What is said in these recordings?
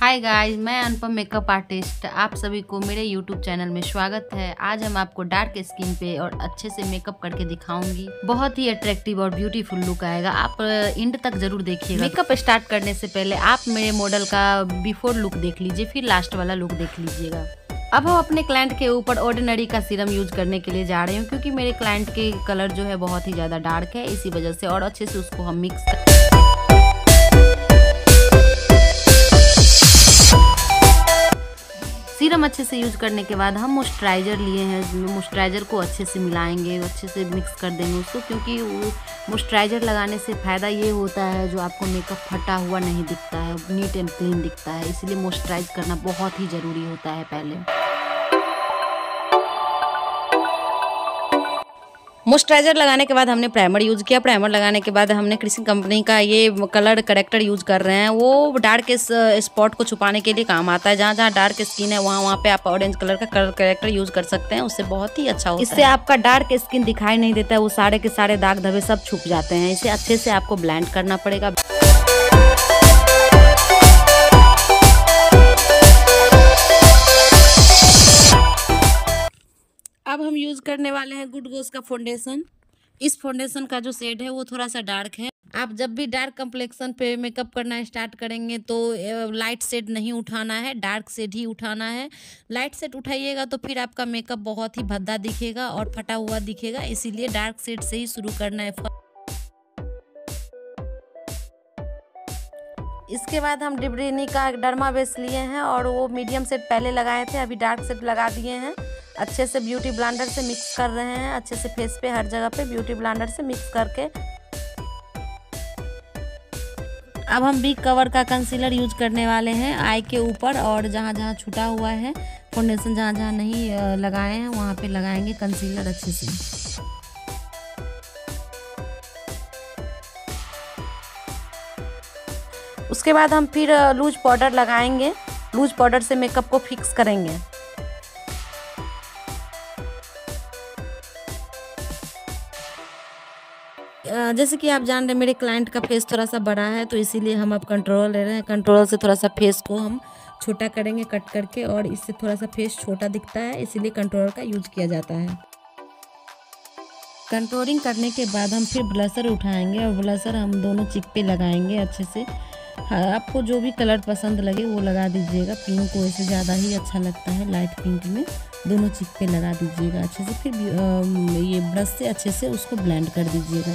Hi guys, मैं अनुपम makeup artist. आप सभी को मेरे यूट्यूब चैनल में स्वागत है। आज हम आपको डार्क स्किन पे और अच्छे से मेकअप करके दिखाऊंगी। बहुत ही अट्रैक्टिव और ब्यूटीफुल लुक आएगा। आप एंड तक जरूर देखिएगा। मेकअप स्टार्ट करने से पहले आप मेरे मॉडल का बिफोर लुक देख लीजिए, फिर लास्ट वाला लुक देख लीजिएगा। अब हम अपने क्लाइंट के ऊपर ऑर्डिनरी का सीरम यूज करने के लिए जा रहे हैं, क्योंकि मेरे क्लाइंट के कलर जो है बहुत ही ज़्यादा डार्क है, इसी वजह से। और अच्छे से उसको हम मिक्स सीरम अच्छे से यूज करने के बाद हम मॉइस्चराइजर लिए हैं। मॉइस्चराइजर को अच्छे से मिलाएंगे, अच्छे से मिक्स कर देंगे उसको, क्योंकि मॉइस्चराइजर लगाने से फ़ायदा ये होता है जो आपको मेकअप फटा हुआ नहीं दिखता है, नीट एंड क्लीन दिखता है। इसलिए मॉइस्चराइज करना बहुत ही ज़रूरी होता है। पहले मॉइस्चराइजर लगाने के बाद हमने प्राइमर यूज़ किया। प्राइमर लगाने के बाद हमने क्रिसिंग कंपनी का ये कलर करेक्टर यूज़ कर रहे हैं। वो डार्क स्पॉट को छुपाने के लिए काम आता है। जहाँ जहाँ डार्क स्किन है वहाँ पे आप ऑरेंज कलर का कलर करेक्टर यूज़ कर सकते हैं। उससे बहुत ही अच्छा होता है। इससे आपका डार्क स्किन दिखाई नहीं देता है, वो सारे के सारे दाग धब्बे सब छुप जाते हैं। इसे अच्छे से आपको ब्लेंड करना पड़ेगा। अब हम यूज़ करने वाले हैं गुड गोस का फाउंडेशन। इस फाउंडेशन का जो शेड है वो थोड़ा सा डार्क है। आप जब भी डार्क कम्प्लेक्शन पे मेकअप करना स्टार्ट करेंगे तो लाइट शेड नहीं उठाना है, डार्क शेड ही उठाना है। लाइट शेड उठाइएगा तो फिर आपका मेकअप बहुत ही भद्दा दिखेगा और फटा हुआ दिखेगा। इसीलिए डार्क शेड से ही शुरू करना है। इसके बाद हम डिब्रीनी का डर्मा बेस लिए हैं और वो मीडियम शेड पहले लगाए थे, अभी डार्क शेड लगा दिए हैं। अच्छे से ब्यूटी ब्लेंडर से मिक्स कर रहे हैं, अच्छे से फेस पे हर जगह पे ब्यूटी ब्लेंडर से मिक्स करके। अब हम बिग कवर का कंसीलर यूज करने वाले हैं आई के ऊपर, और जहाँ जहाँ छूटा हुआ है फाउंडेशन, जहाँ जहाँ नहीं लगाए हैं वहाँ पे लगाएंगे कंसीलर अच्छे से। उसके बाद हम फिर लूज पाउडर लगाएंगे। लूज पाउडर से मेकअप को फिक्स करेंगे। जैसे कि आप जान रहे हैं मेरे क्लाइंट का फेस थोड़ा सा बड़ा है, तो इसीलिए हम अब कंट्रोल ले रहे हैं। कंट्रोल से थोड़ा सा फेस को हम छोटा करेंगे कट करके, और इससे थोड़ा सा फेस छोटा दिखता है, इसीलिए कंट्रोल का यूज किया जाता है। कंट्रोलिंग करने के बाद हम फिर ब्लशर उठाएंगे और ब्लशर हम दोनों चिक पे लगाएंगे अच्छे से। आपको जो भी कलर पसंद लगे वो लगा दीजिएगा। पिंक को ऐसे ज़्यादा ही अच्छा लगता है, लाइट पिंक में दोनों चिक पे लगा दीजिएगा अच्छे से। फिर ये ब्रश से अच्छे से उसको ब्लेंड कर दीजिएगा।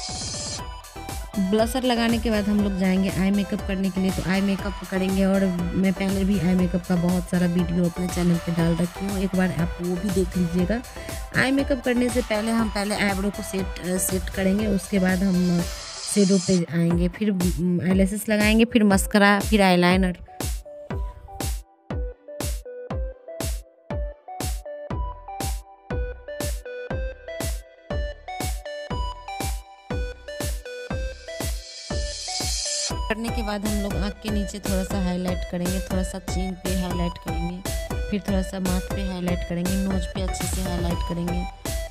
ब्लशर लगाने के बाद हम लोग जाएंगे आई मेकअप करने के लिए। तो आई मेकअप करेंगे, और मैं पहले भी आई मेकअप का बहुत सारा वीडियो अपने चैनल पे डाल रखी हूँ, एक बार आप वो भी देख लीजिएगा। आई मेकअप करने से पहले हम आईब्रो को सेट करेंगे, उसके बाद हम शेडो पे आएंगे, फिर आईलैशेस लगाएंगे, फिर मस्करा, फिर आईलाइनर। करने के बाद हम लोग आँख के नीचे थोड़ा सा हाईलाइट करेंगे, थोड़ा सा चीन पे हाईलाइट करेंगे, फिर थोड़ा सा माथ पे हाईलाइट करेंगे, नोज पे अच्छे से हाईलाइट करेंगे।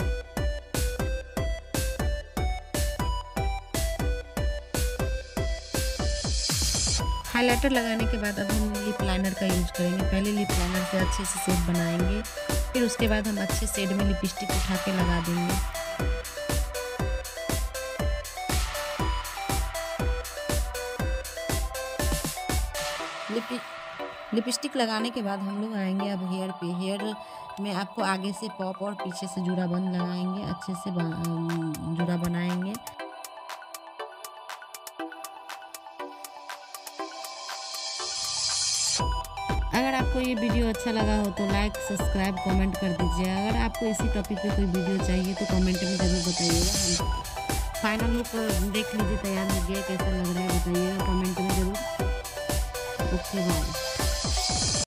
हाइलाइटर लगाने के बाद अब हम लिप लाइनर का यूज करेंगे। पहले लिप लाइनर से अच्छे से शेड बनाएंगे, फिर उसके बाद हम अच्छे शेड में लिपस्टिक उठा के लगा देंगे। लिपस्टिक लगाने के बाद हम लोग आएंगे अब हेयर पे। हेयर में आपको आगे से पॉप और पीछे से जुड़ा बन लगाएंगे, अच्छे से जुड़ा बनाएंगे। अगर आपको ये वीडियो अच्छा लगा हो तो लाइक, सब्सक्राइब, कमेंट कर दीजिए। अगर आपको इसी टॉपिक पे कोई वीडियो चाहिए तो कमेंट में ज़रूर बताइएगा। फाइनल लुक देख लीजिए, तैयार हो गया, कैसा लग रहा है बताइएगा कमेंट में ज़रूर। Okay bye.